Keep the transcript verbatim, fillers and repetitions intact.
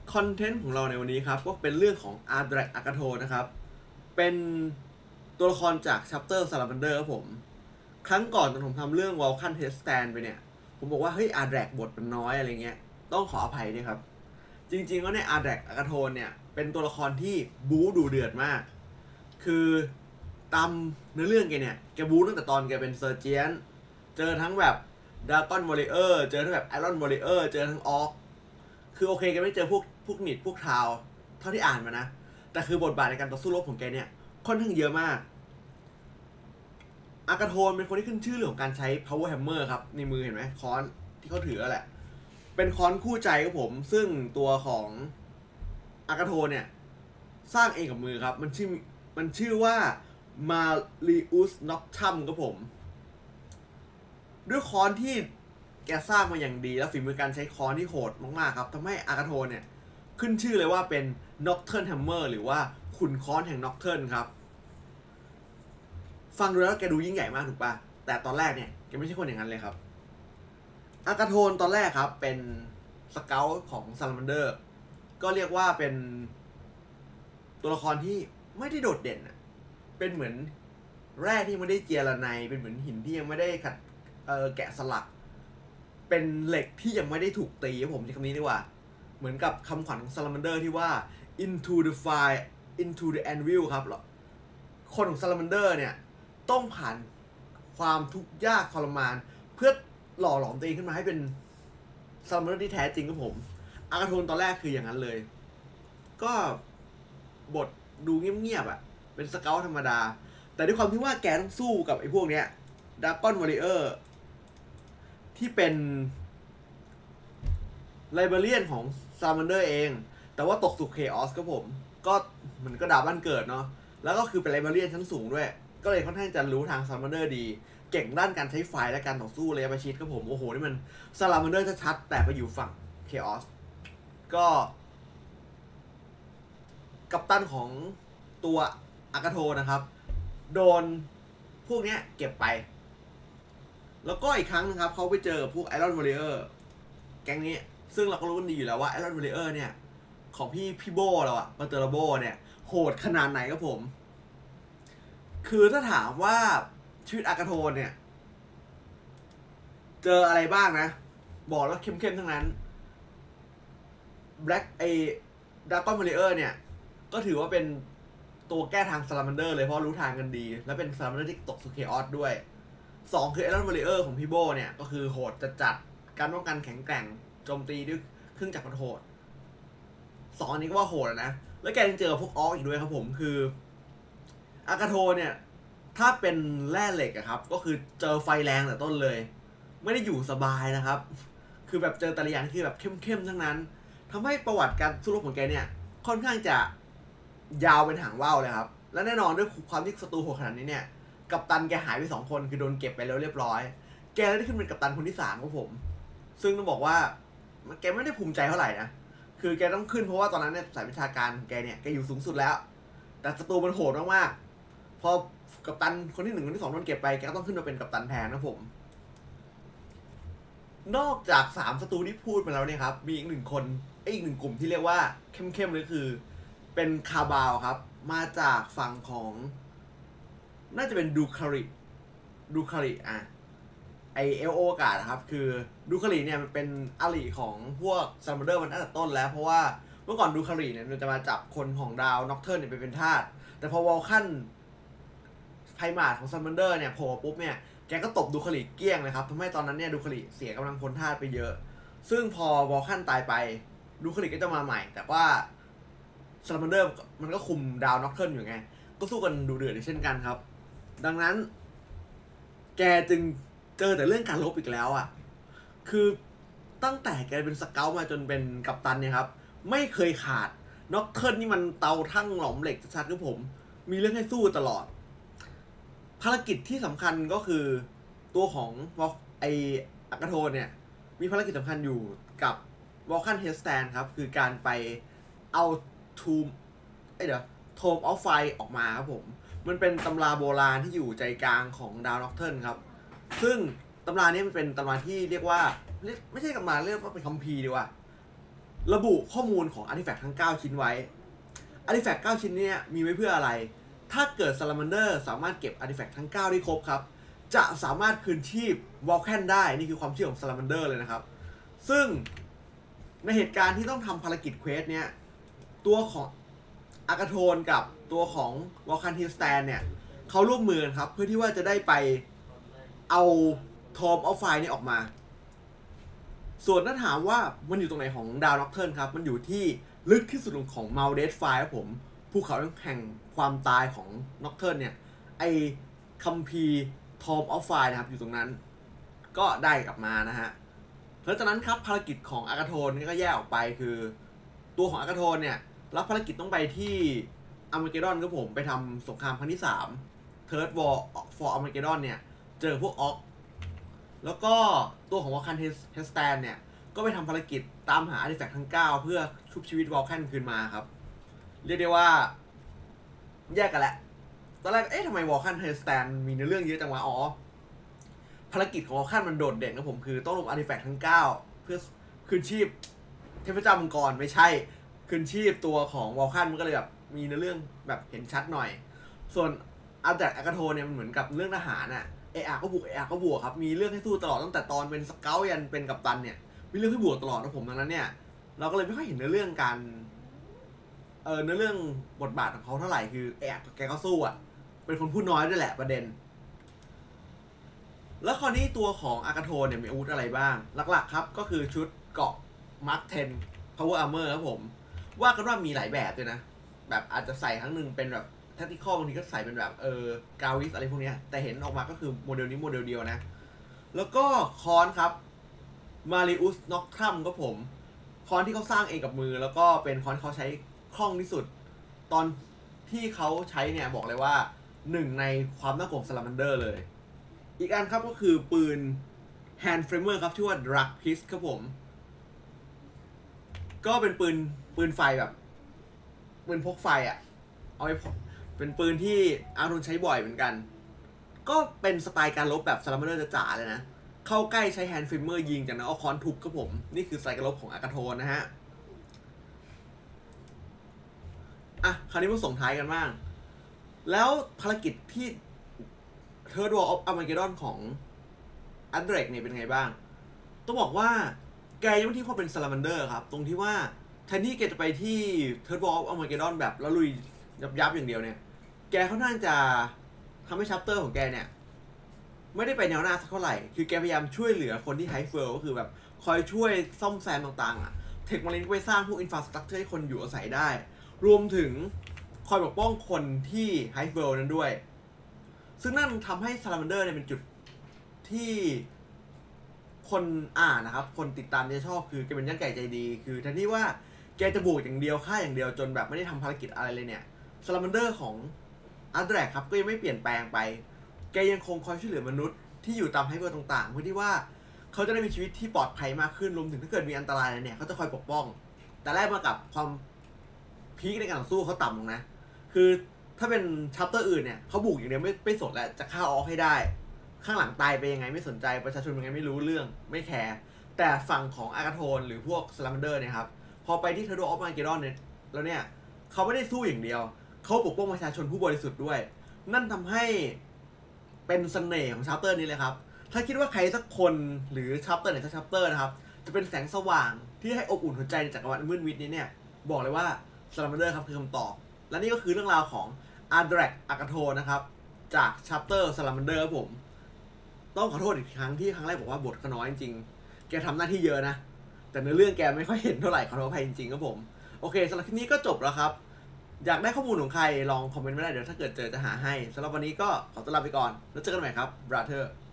คอนเทนต์ของเราในวันนี้ครับก็เป็นเรื่องของอาร์แดรกอากาโทนะครับเป็นตัวละครจากชัปเตอร์ซาลามันเดอร์ครับผมครั้งก่อนตอนผมทำเรื่องวอลคันเทสแตนไปเนี่ยผมบอกว่าเฮ้ยอาร์แดรกบทมันน้อยอะไรเงี้ยต้องขออภัยด้วยครับจริงๆแล้วเนี่ยอาร์แดรกอากาโทเนี่ยเป็นตัวละครที่บู๊ดูเดือดมากคือตามเนื้อเรื่องแกเนี่ยแกบู๊ตั้งแต่ตอนแกเป็นเซอร์เจียนเจอทั้งแบบดราก้อนวอริเออร์เจอทั้งแบบไอรอนวอริเออร์เจอทั้งออกคือโอเคแกไม่เจอพวกพวกนิดพวกทาวเท่าที่อ่านมานะแต่คือบทบาทในการต่อสู้รบของแกเนี่ยค่อนข้างเยอะมากอากาโทนเป็นคนที่ขึ้นชื่อเรื่องของการใช้ power hammer ครับในมือเห็นไหมค้อนที่เขาถือแหละเป็นค้อนคู่ใจครับผมซึ่งตัวของอากาโทนเนี่ยสร้างเองกับมือครับมันชื่อมันชื่อว่ามาริอุสน็อกทัมครับผมด้วยค้อนที่แกสร้างมาอย่างดีแล้วฝีมือการใช้ค้อนที่โหดมากๆครับทำให้อากาโทนเนี่ยขึ้นชื่อเลยว่าเป็น Nocturne Hammer หรือว่าขุนค้อนแห่ง Nocturne ครับฟังดูแล้วแกดูยิ่งใหญ่มากถูกปะแต่ตอนแรกเนี่ยแกไม่ใช่คนอย่างนั้นเลยครับอากาโทนตอนแรกครับเป็นสเกลของซาลามันเดอร์ก็เรียกว่าเป็นตัวละครที่ไม่ได้โดดเด่นเป็นเหมือนแร่ที่ไม่ได้เจียระไนเป็นเหมือนหินที่ยังไม่ได้ขัดเออแกะสลักเป็นเหล็กที่ยังไม่ได้ถูกตีผมใช้คำนี้ดีกว่าเหมือนกับคำขวัญของซาลามันเดอร์ที่ว่า into the fire into the anvil ครับคนของซาลามันเดอร์เนี่ยต้องผ่านความทุกข์ยากทรมานเพื่อหล่อหลอมตัวเองขึ้นมาให้เป็นซาลามันเดอร์ที่แท้จริงครับผมอากาโทนตอนแรกคืออย่างนั้นเลยก็บทดูเงียบๆอ่ะเป็นสเกลธรรมดาแต่ด้วยความที่ว่าแกต้องสู้กับไอ้พวกเนี้ยดราก้อนวอริเออร์ที่เป็นไลเบเรียนของซามันเดอร์เองแต่ว่าตกสู่เคออสครับผมก็เหมือนกระดาษบ้านเกิดเนาะแล้วก็คือเป็นไลเบเรียนชั้นสูงด้วยก็เลยค่อนข้างจะรู้ทางซามันเดอร์ดีเก่งด้านการใช้ไฟและการต่อสู้เลยประชิดครับผมโอ้โหนี่มันซาลามันเดอร์ชัดๆแต่ไปอยู่ฝั่งเคออสก็กัปตันของตัวอากาโทนะครับโดนพวกเนี้ยเก็บไปแล้วก็อีกครั้งนึงครับเขาไปเจอพวกไอรอนวอริเออร์แก๊งนี้ซึ่งเราก็รู้กันดีอยู่แล้วว่าไอรอนวอริเออร์เนี่ยของพี่พี่โบเราอะมาเตอร์โบเนี่ยโหดขนาดไหนครับผมคือถ้าถามว่าชีวิตอากาโทนเนี่ยเจออะไรบ้างนะบอกแล้วเข้มๆทั้งนั้นแบล็กไอดราก้อนวอริเออร์เนี่ยก็ถือว่าเป็นตัวแก้ทางซาลามันเดอร์เลยเพราะรู้ทางกันดีและเป็นซาลามันเดอร์ที่ตกสู่เคออสด้วยสองคือไอรอนวอริเออร์ของพี่โบเนี่ยก็คือโหดจัดจัดการป้องกันแข็งแกร่งโจมตีด้วยเครื่องจักรโหดสองอันนี้ก็ว่าโหดนะแล้วแกยังเจอพวกออกอีกด้วยครับผมคืออากาโทเนี่ยถ้าเป็นแร่เหล็กอะครับก็คือเจอไฟแรงแต่ต้นเลยไม่ได้อยู่สบายนะครับคือแบบเจอแต่ละอย่างที่แบบเข้มๆทั้งนั้นทำให้ประวัติการสู้รบของแกเนี่ยค่อนข้างจะยาวเป็นหางว่าวเลยครับและแน่นอนด้วยความที่ศัตรูโหดขนาดนี้เนี่ยกัปตันแกหายไปสองคนคือโดนเก็บไปแล้วเรียบร้อยแกได้ขึ้นเป็นกัปตันคนที่สามของผมซึ่งต้องบอกว่าแกไม่ได้ภูมิใจเท่าไหร่นะคือแกต้องขึ้นเพราะว่าตอนนั้นเนี่ยสายวิชาการแกเนี่ยแกอยู่สูงสุดแล้วแต่ศัตรูมันโหดมากๆพอกัปตันคนที่หนึ่งคนที่สองโดนเก็บไปแกก็ต้องขึ้นมาเป็นกัปตันแทนนะผมนอกจากสามศัตรูที่พูดมาแล้วเนี่ยครับมีอีกหนึ่งคนอีกหนึ่งกลุ่มที่เรียกว่าเข้มๆเลยคือเป็นคาบาวครับมาจากฝั่งของน่าจะเป็นดูคาริดูคาริอ่ะไอเอลโอกาสนะครับคือดูคาริเนี่ยมันเป็นอลิของพวกซัมเมอร์มันตั้งแต่ต้นแล้วเพราะว่าเมื่อก่อนดูคาริเนี่ยมันจะมาจับคนของดาวน็อกเทิร์นเนี่ยไปเป็นทาสแต่พอวอลคันไพมาร์ทของซัมเมอร์เนี่ยโผล่ปุ๊บเนี่ยแกก็ตบดูคาริเกลี้ยงเลยครับทำให้ตอนนั้นเนี่ยดูคาริเสียกำลังพลทาสไปเยอะซึ่งพอวอลคันตายไปดูคาริก็จะมาใหม่แต่ว่าซัมเมอร์มันก็คุมดาวน็อกเทิร์นอยู่ไงก็สู้กันดูเดือดเช่นกันครับดังนั้นแกจึงเจอแต่เรื่องการลบอีกแล้วอ่ะคือตั้งแต่แกเป็นสเกลมาจนเป็นกัปตันเนี่ยครับไม่เคยขาดน็อกเทิร์นนี่มันเตาทั้งหลอมเหล็กชัดๆคือผมมีเรื่องให้สู้ตลอดภารกิจที่สำคัญก็คือตัวของไออากาโทนเนี่ยมีภารกิจสำคัญอยู่กับวอลคันเฮสแตนครับคือการไปเอาทูมไอเดี๋ยวโทมออฟไฟออกมาครับผมมันเป็นตำราโบราณที่อยู่ใจกลางของดาวน็อกเทิร์นครับซึ่งตำรานี้มันเป็นตำราที่เรียกว่าไม่ใช่ตำราเรียกว่าเป็นคัมภีร์ดีกว่าระบุข้อมูลของอาร์ติแฟกต์ทั้งเก้าชิ้นไว้อาร์ติแฟกต์เก้าชิ้นนี้มีไว้เพื่ออะไรถ้าเกิด Salamander สามารถเก็บอาร์ติแฟกต์ทั้งเก้าได้ครบครับจะสามารถคืนชีพ Vulcan ได้นี่คือความเชื่อของ Salamander เลยนะครับซึ่งในเหตุการณ์ที่ต้องทำภารกิจเควสเนี้ยตัวของอากาโทนกับตัวของ Vulcan Hill Stand เนี่ยเขาร่วมมือกันครับเพื่อที่ว่าจะได้ไปเอาทอมออฟไฟนี่ออกมาส่วนถ้าถามว่ามันอยู่ตรงไหนของดาวน็อกเทิร์นครับมันอยู่ที่ลึกที่สุดของเมาเดสไฟครับผมภูเขาแห่งความตายของน็อกเทิร์นเนี่ยไอคัมภีร์ทอมออฟไฟนะครับอยู่ตรงนั้นก็ได้กลับมานะฮะหลังจากนั้นครับภารกิจของอากาโทนก็แยกออกไปคือตัวของอากาโทนเนี่ยรับภารกิจต้องไปที่อาร์มาเกดดอนครับผมไปทำสงครามครั้งที่สาม Third War for Armageddon เนี่ยเจอพวกออกแล้วก็ตัวของวอลคันเฮสแตนเนี่ยก็ไปทำภารกิจตามหาอาร์ติแฟกต์ทั้งเก้าเพื่อชุบชีวิตวอลคันคืนมาครับเรียกได้ว่าแยกกันแหละตอนแรกเอ๊ะทำไมวอลคันเฮสแตนมีเนื้อเรื่องเยอะจังวะอ๋อภารกิจของวอลคันมันโดดเด่นครับผมคือต้องรวมอาร์ติแฟกต์ทั้งเก้าเพื่อคืนชีพเทพเจ้ามังกรไม่ใช่คืนชีพตัวของวอลคันมันก็เลยแบบมีเนื้อเรื่องแบบเห็นชัดหน่อยส่วนอาร์แดกอากาโทเนี่ยมันเหมือนกับเรื่องทหารน่ะเออาก็บุกเออาก็บวกครับมีเรื่องให้สู้ตลอดตั้งแต่ตอนเป็นสเกลยันเป็นกัปตันเนี่ยมีเรื่องให้บวกตลอดนะผมดังนั้นเนี่ยเราก็เลยไม่ค่อยเห็นเนื้อเรื่องการเออเนื้อเรื่องบทบาทของเขาเท่าไหร่คือเออาแกก็สู้อ่ะเป็นคนพูดน้อยด้วยแหละประเด็นแล้วคราวนี้ตัวของอากาโทเนี่ยมีอาวุธอะไรบ้างหลักๆครับก็คือชุดเกราะมาร์คเทน Power Armor ครับผมว่ากันว่ามีหลายแบบเลยนะแบบอาจจะใส่ครั้งหนึ่งเป็นแบบแทคติคอลบางทีก็ใส่เป็นแบบเออกาวิสอะไรพวกนี้แต่เห็นออกมาก็คือโมเดลนี้โมเดลเดียวนะแล้วก็คอนครับมาริอุสน็อกทรัมก็ผมคอนที่เขาสร้างเองกับมือแล้วก็เป็นคอนเขาใช้คล่องที่สุดตอนที่เขาใช้เนี่ยบอกเลยว่าหนึ่งในความน่ากลัวของ Salamander เลยอีกอันครับก็คือปืน Hand Framer ครับชื่อว่า Drug Piece ครับผมก็เป็นปืนปืนไฟแบบปืนพกไฟอ่ะเอาไว้เป็นปืนที่อารุณใช้บ่อยเหมือนกันก็เป็นสไตล์การลบแบบ Salamander จ๋าเลยนะเข้าใกล้ใช้แฮนด์ฟิมเมอร์ยิงจากนั้นเอาค้อนทุบครับผมนี่คือสไตล์การลบของอากาโทนนะฮะอ่ะคราวนี้มาส่งท้ายกันบ้างแล้วภารกิจที่ Third War of Armageddon ของอันเดรกเนี่ยเป็นไงบ้างต้องบอกว่าแกยังไม่ทิ้งความเป็น Salamander ครับตรงที่ว่าแทนที่แกจะไปที่ Third War of Armageddon แบบแล้วลุยยับยับอย่างเดียวเนี่ยแกค่อนข้างจะทำให้ชัปเตอร์ของแกเนี่ยไม่ได้ไปแนวหน้าสักเท่าไหร่คือแกพยายามช่วยเหลือคนที่ไฮเฟิร์ก็คือแบบคอยช่วยซ่อมแซมต่างๆอ่ะเทคโนโลยีไปสร้างพวกอินฟราสตรัคเจอร์ให้คนอยู่อาศัยได้รวมถึงคอยปกป้องคนที่ไฮเฟิร์นั้นด้วยซึ่งนั่นทำให้ Salamander เนี่ยเป็นจุดที่คนอ่านนะครับคนติดตามจะชอบคือแกเป็นยักษ์ใหญ่ใจดีคือแทนที่ว่าแกจะบวกอย่างเดียวฆ่าอย่างเดียวจนแบบไม่ได้ทำภารกิจอะไรเลยเนี่ย Salamander ของอาร์แดรกครับก็ยังไม่เปลี่ยนแปลงไปแกยังคงคอยช่วยเหลือมนุษย์ที่อยู่ตามไฮเปอร์ต่างๆเพื่อที่ว่าเขาจะได้มีชีวิตที่ปลอดภัยมากขึ้นรวมถึงถ้าเกิดมีอันตรายอะไรเนี่ยเขาจะคอยปกป้องแต่แรกมากับความพีคในการต่อสู้เขาต่ำลงนะคือถ้าเป็นชัปเตอร์อื่นเนี่ยเขาบุกอย่างเดียวไม่ไม่สนแล้วจะฆ่าออกให้ได้ข้างหลังตายไปยังไงไม่สนใจประชาชนยังไงไม่รู้เรื่องไม่แคร์แต่ฝั่งของอากาโทนหรือพวก Salamander เนี่ยครับพอไปที่ Third War of Armageddon เนี่ยแล้วเนี่ยเขาไม่ได้สู้อย่างเดียวเขาปกป้องประชาชนผู้บริสุทธิ์ด้วยนั่นทำให้เป็นเสน่ห์ของชัปเตอร์นี้เลยครับถ้าคิดว่าใครสักคนหรือชัปเตอร์ไหนสักชัปเตอร์นะครับจะเป็นแสงสว่างที่ให้อบอุ่นหัวใจในจักรวาลมืดมิดนี้เนี่ยบอกเลยว่า Salamander ครับคือคำตอบและนี่ก็คือเรื่องราวของอาร์แดรกอากาโทนะครับจากชัปเตอร์ Salamander ครับผมต้องขอโทษอีกครั้งที่ครั้งแรกบอกว่าบทเขาน้อยจริงๆแกทำหน้าที่เยอะนะแต่ในเรื่องแกไม่ค่อยเห็นเท่าไหร่ขอโทษอภัยจริงๆครับผมโอเคสำหรับคลิปนี้ก็จบแล้วครับอยากได้ข้อมูลของใครลองคอมเมนต์ไว้ได้เดี๋ยวถ้าเกิดเจอจะหาให้สำหรับวันนี้ก็ขอตัวลาไปก่อนแล้วเจอกันใหม่ครับ Brother